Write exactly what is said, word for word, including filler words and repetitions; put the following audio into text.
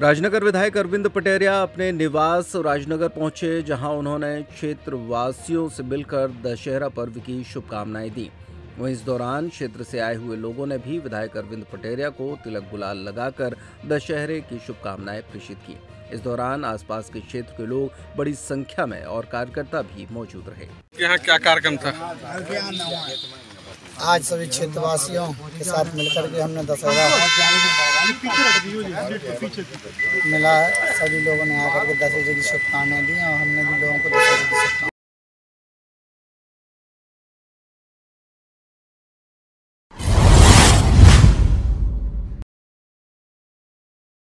राजनगर विधायक अरविंद पटेरिया अपने निवास राजनगर पहुंचे, जहां उन्होंने क्षेत्र वासियों से मिलकर दशहरा पर्व की शुभकामनाएं दी। वहीं इस दौरान क्षेत्र से आए हुए लोगों ने भी विधायक अरविंद पटेरिया को तिलक गुलाल लगाकर दशहरे की शुभकामनाएं प्रेषित की। इस दौरान आसपास के क्षेत्र के लोग बड़ी संख्या में और कार्यकर्ता भी मौजूद रहे। यहाँ क्या कार्यक्रम था? आज सभी क्षेत्रवासियों के साथ मिलकर के हमने दशहरा मिला है। सभी लोगों ने आकर के दशहरे की शुभकामनाएं दी और हमने भी लोगों को दशहरे की शुभकामनाएं